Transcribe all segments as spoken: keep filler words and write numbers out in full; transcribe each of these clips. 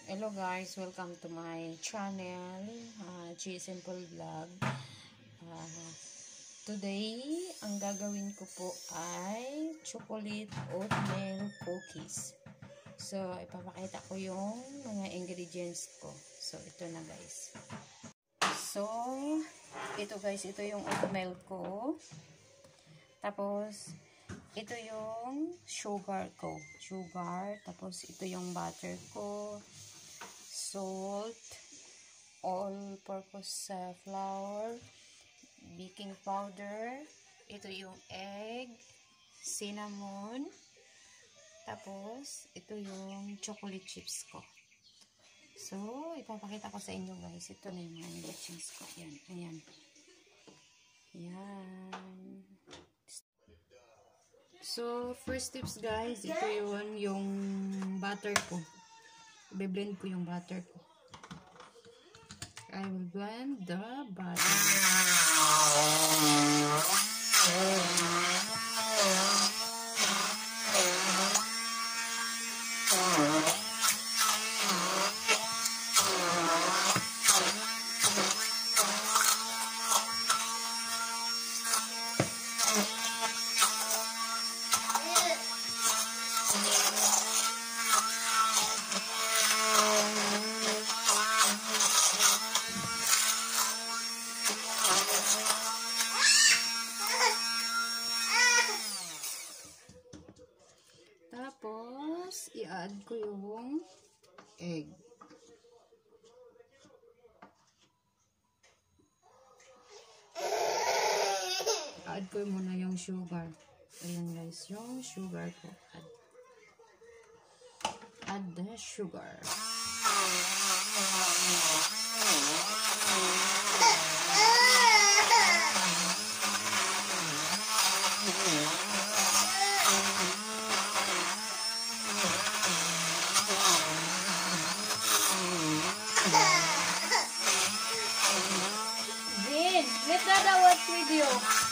Hello guys, welcome to my channel, uh, G Simple Vlog. Uh, today, ang gagawin ko po ay chocolate oatmeal cookies. So, ipapakita ko yung mga ingredients ko. So, ito na guys. So, ito guys, ito yung oatmeal ko. Tapos, ito yung sugar ko. Sugar. Tapos, ito yung butter ko. Salt. All-purpose uh, flour. Baking powder. Ito yung egg. Cinnamon. Tapos, ito yung chocolate chips ko. So, ipapakita ko sa inyo guys. Ito na yung mga ingredients ko. Ayan. Ayan. Ayan. So, first tips guys, ito yun yung butter ko. I-blend ko yung butter ko. I will blend the butter. Tapos, i-add ko yung egg. I-add ko muna yung sugar. Ayan guys, yung sugar ko. Add, add the sugar. Let Dada watch video.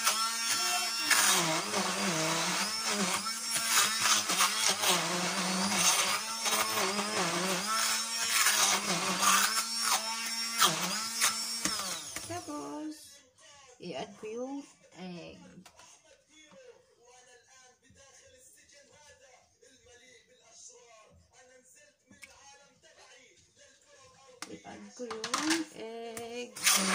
Tapos, i-add ko yung egg. I-add ko yung egg.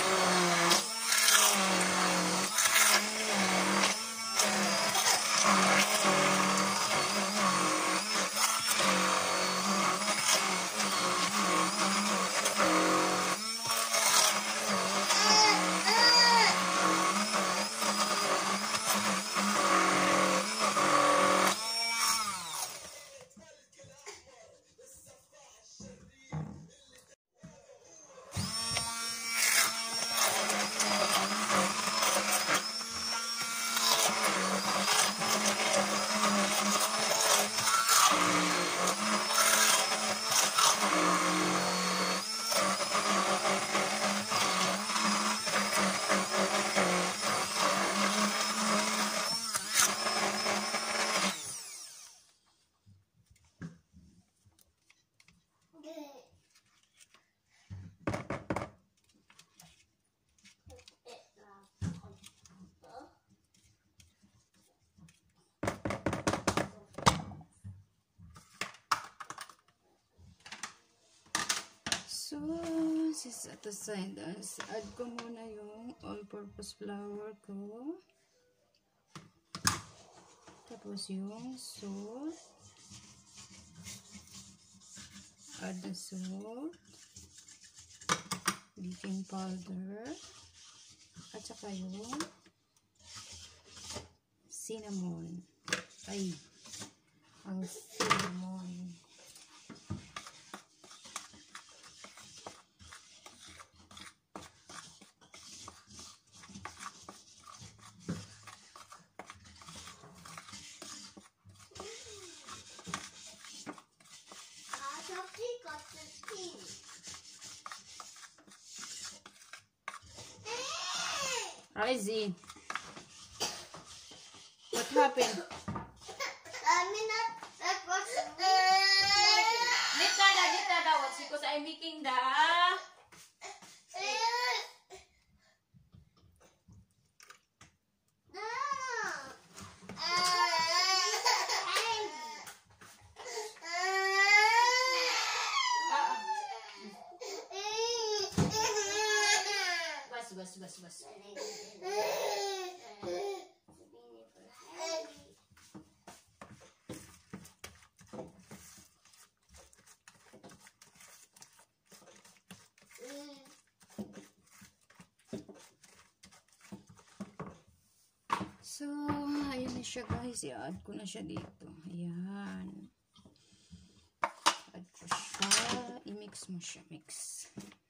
So, sis at the side, add ko muna yung all-purpose flour ko. Tapos yung salt. Add the salt. Baking powder. At saka yung cinnamon. Ay, ang cinnamon. Izzy, what happened? I mean, that, that was... Dita da, dita da, what's it I'm making the bas bas bas. So, ayan na siya guys. I-add ko na siya dito. Ayan. Add ko siya. I-mix mo siya. Mix.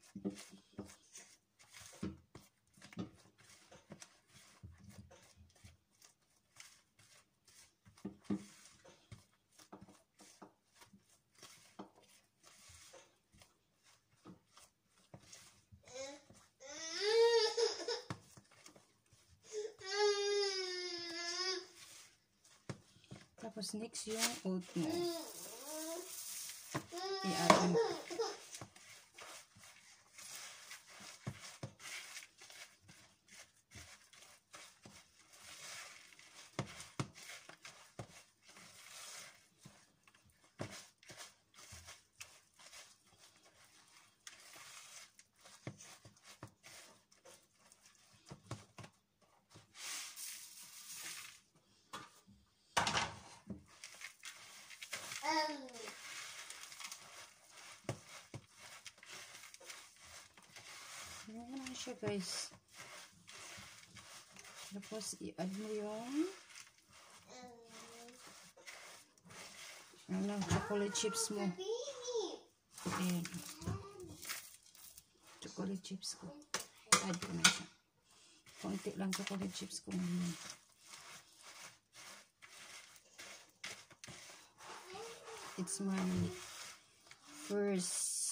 Tapos next yung oatmeal. I-add mo. Ayan na siya guys. Tapos i-add mo yung ano, chocolate chips mo. Ayan. Chocolate chips ko. Add ko na siya. Konti lang chocolate chips ko ngayon. It's my first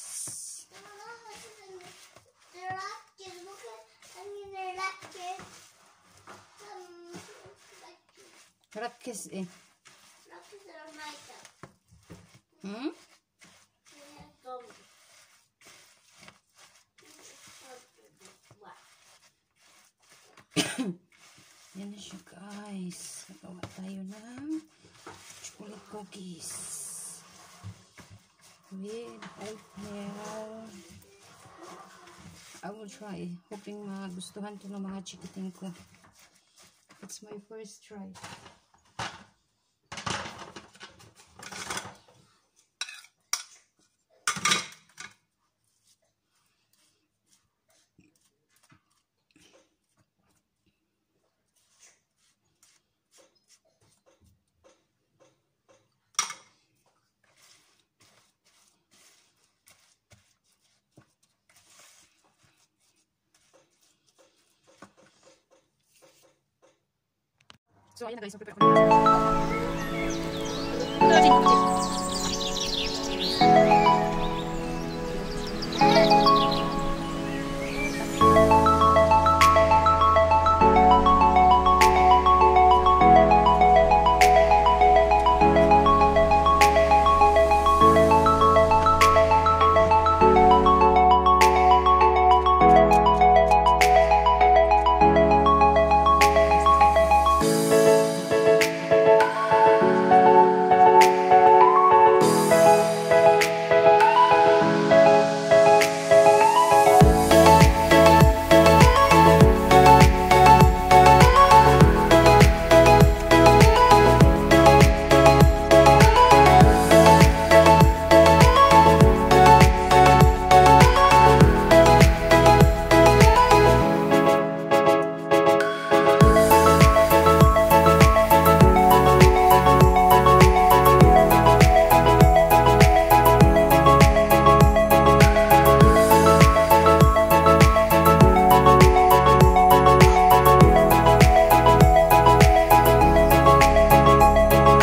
Rakis eh. Hmm? Yan na siya guys. Nagawa tayo ng chocolate cookies with oatmeal. I will try. Hoping magustuhan to ng mga chikiting ko. It's my first try. So, ayan na guys. So, prepare ko na.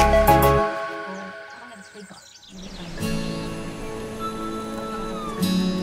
Thank you.